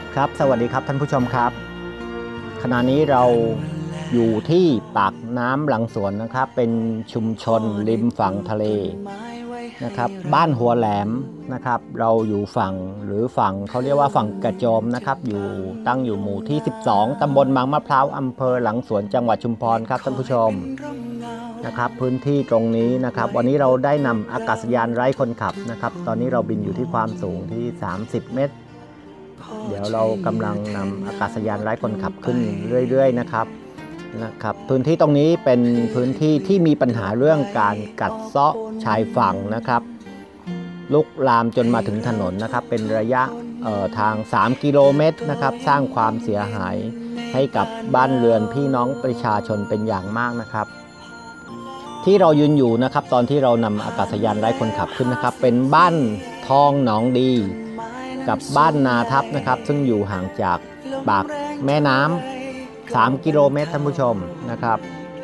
ครับสวัสดีครับท่านผู้ชมครับขณะนี้เราอยู่ที่ปากน้ำหลังสวนนะครับเป็นชุมชนริมฝั่งทะเลนะครับบ้านหัวแหลมนะครับเราอยู่ฝั่งหรือฝั่งเขาเรียกว่าฝั่งกระโจมนะครับอยู่ตั้งอยู่หมู่ที่12ตำบลบางมะพร้าวอำเภอหลังสวนจังหวัดชุมพรครับท่านผู้ชมนะครับพื้นที่ตรงนี้นะครับวันนี้เราได้นำอากาศยานไร้คนขับนะครับตอนนี้เราบินอยู่ที่ความสูงที่30 เมตรเดี๋ยวเรากำลังนำอากาศยานไร้คนขับขึ้นเรื่อยๆนะครับพื้นที่ตรงนี้เป็นพื้นที่ที่มีปัญหาเรื่องการกัดเซาะชายฝั่งนะครับลุกลามจนมาถึงถนนนะครับเป็นระยะทาง3 กิโลเมตรนะครับสร้างความเสียหายให้กับบ้านเรือนพี่น้องประชาชนเป็นอย่างมากนะครับที่เรายืนอยู่นะครับตอนที่เรานำอากาศยานไร้คนขับขึ้นนะครับเป็นบ้านทองหนองดีกับบ้านนาทับนะครับซึ่งอยู่ห่างจากปากแม่น้ำ3 กิโลเมตรท่านผู้ชมนะครับ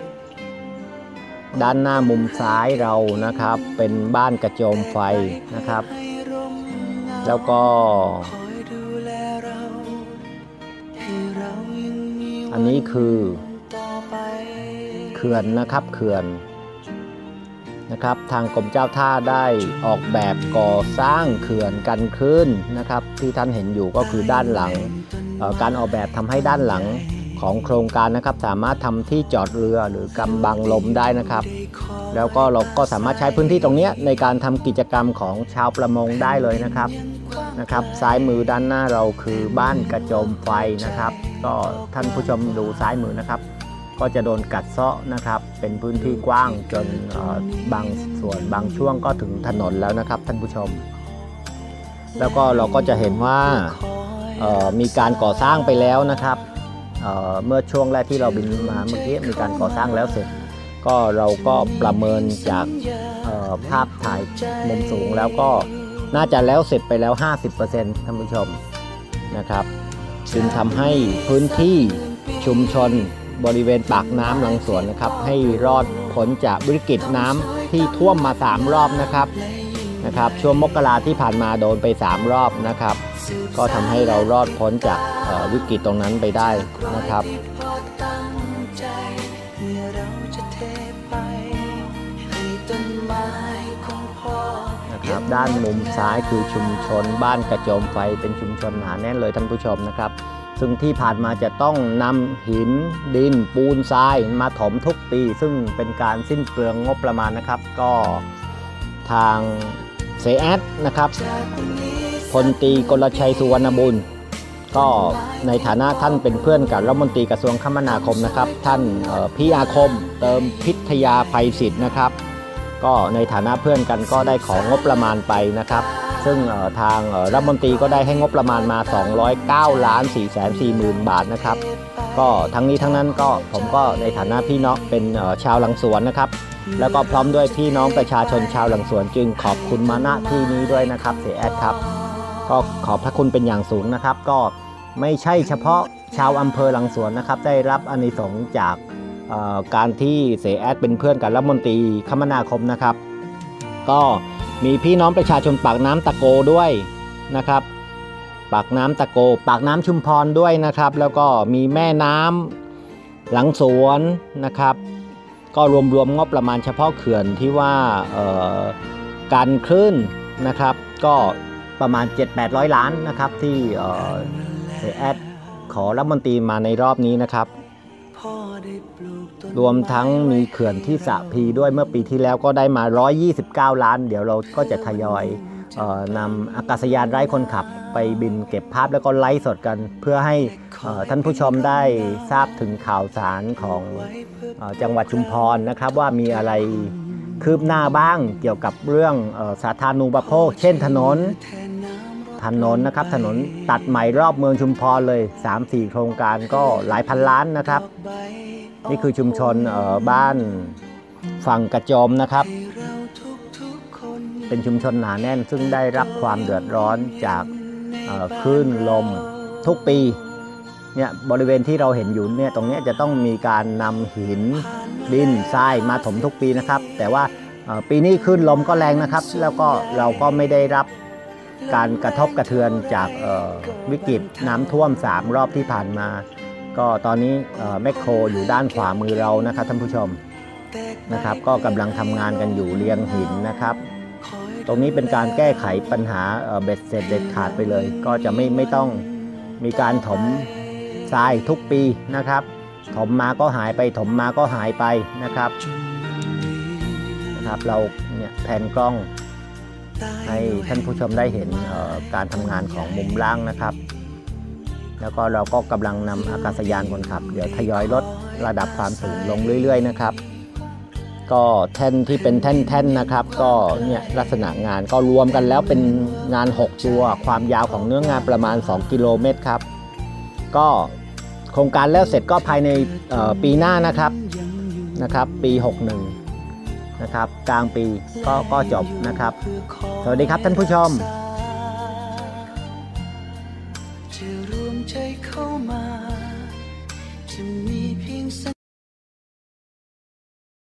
ด้านหน้ามุมซ้ายเรานะครับเป็นบ้านกระโจมไฟนะครับแล้วก็อันนี้คือเขื่อนนะครับเขื่อนนะครับทางกรมเจ้าท่าได้ออกแบบก่อสร้างเขื่อนกันคลื่นนะครับที่ท่านเห็นอยู่ก็คือด้านหลังการออกแบบทำให้ด้านหลังของโครงการนะครับสามารถทำที่จอดเรือหรือกำบังลมได้นะครับแล้วก็เราก็สามารถใช้พื้นที่ตรงนี้ในการทำกิจกรรมของชาวประมงได้เลยนะครับซ้ายมือด้านหน้าเราคือบ้านกระโจมไฟนะครับก็ท่านผู้ชมดูซ้ายมือนะครับก็จะโดนกัดเซาะนะครับเป็นพื้นที่กว้างจนบางส่วนบางช่วงก็ถึงถนนแล้วนะครับท่านผู้ชมแล้วก็เราก็จะเห็นว่ามีการก่อสร้างไปแล้วนะครับเมื่อช่วงแรกที่เราบินมาเมื่อกี้มีการก่อสร้างแล้วเสร็จก็เราก็ประเมินจากภาพถ่ายมุมสูงแล้วก็น่าจะแล้วเสร็จไปแล้ว 50% ท่านผู้ชมนะครับจึงทำให้พื้นที่ชุมชนบริเวณปากน้ำหลังสวนนะครับให้รอดพ้นจากวิกฤตน้ำที่ท่วมมา3 รอบนะครับช่วงมกราที่ผ่านมาโดนไป3 รอบนะครับก็ทำให้เรารอดพ้นจากวิกฤตตรงนั้นไปได้นะครับด้านมุมซ้ายคือชุมชนบ้านกระโจมไฟเป็นชุมชนหนาแน่นเลยท่านผู้ชมนะครับซึ่งที่ผ่านมาจะต้องนำหินดินปูนทรายมาถมทุกปีซึ่งเป็นการสิ้นเปลืองงบประมาณนะครับก็ทางเสแอดนะครับพลตรีกลชัยสุวรรณบุญก็ในฐานะท่านเป็นเพื่อนกับรัฐมนตรีกระทรวงคมนาคมนะครับท่านพี่อาคมเติมพิทยาภัยศิษฐ์นะครับก็ในฐานะเพื่อนกันก็ได้ของงบประมาณไปนะครับซึ่งทางรัฐมนตรีก็ได้ให้งบประมาณมา209,440,000 บาทนะครับก็ทั้งนี้ทั้งนั้นก็ผมก็ในฐานะพี่น้องเป็นชาวหลังสวนนะครับแล้วก็พร้อมด้วยพี่น้องประชาชนชาวหลังสวนจึงขอบคุณมาณที่นี้ด้วยนะครับเสียแอดครับก็ขอบพระคุณเป็นอย่างสูงนะครับก็ไม่ใช่เฉพาะชาวอำเภอหลังสวนนะครับได้รับอานิสงส์จากการที่เสียแอดเป็นเพื่อนกับรัฐมนตรีคมนาคมนะครับก็มีพี่น้องประชาชนปากน้ำตะโกด้วยนะครับปากน้ำตะโกปากน้ำชุมพรด้วยนะครับแล้วก็มีแม่น้ำหลังสวนนะครับก็รวมงบประมาณเฉพาะเขื่อนที่ว่าการคลื่นนะครับก็ประมาณ 700-800 ล้านนะครับที่เสียแอดขอรัฐมนตรีมาในรอบนี้นะครับรวมทั้งมีเขื่อนที่สระพีด้วยเมื่อปีที่แล้วก็ได้มา129 ล้านเดี๋ยวเราก็จะทยอยนำอากาศยานไร้คนขับไปบินเก็บภาพแล้วก็ไลฟ์สดกันเพื่อให้ท่านผู้ชมได้ทราบถึงข่าวสารของจังหวัดชุมพรนะครับว่ามีอะไรคืบหน้าบ้างเกี่ยวกับเรื่องสาธารณูปโภคเช่นถนนนะครับถนนตัดใหม่รอบเมืองชุมพรเลย 3-4 โครงการก็หลายพันล้านนะครับนี่คือชุมชนบ้านฝั่งกระโจมนะครับเป็นชุมชนหนาแน่นซึ่งได้รับความเดือดร้อนจากคลื่นลมทุกปีเนี่ยบริเวณที่เราเห็นอยู่เนี่ยตรงนี้จะต้องมีการนำหินดินทรายมาถมทุกปีนะครับแต่ว่าปีนี้คลื่นลมก็แรงนะครับแล้วก็เราก็ไม่ได้รับการกระทบกระเทือนจากวิกฤตน้ำท่วม3 รอบที่ผ่านมา ก็ตอนนี้แมคโครอยู่ด้านขวามือเรานะครับท่านผู้ชมนะครับก็กำลังทำงานกันอยู่เรียงหินนะครับ ตรงนี้เป็นการแก้ไขปัญหาเบ็ดเสร็จเด็ดขาดไปเลยก็จะไม่ต้องมีการถมทรายทุกปีนะครับถมมาก็หายไปถมมาก็หายไปนะครับเราเนี่ยแผนกล้องให้ท่านผู้ชมได้เห็นการทำงานของมุมล่างนะครับแล้วก็เราก็กำลังนำอากาศยานคนขับเดี๋ยวทยอยลดระดับความสูงลงเรื่อยๆนะครับก็แท่นที่เป็นแท่นนะครับก็เนี่ยลักษณะงานก็รวมกันแล้วเป็นงาน6 ตัวความยาวของเนื้องานประมาณ2 กิโลเมตรครับก็โครงการแล้วเสร็จก็ภายในปีหน้านะครับปี61นะครับกลางปีก็จบนะครับสวัสดีครับท่านผู้ชมจะรวมใจเข้ามาจะมี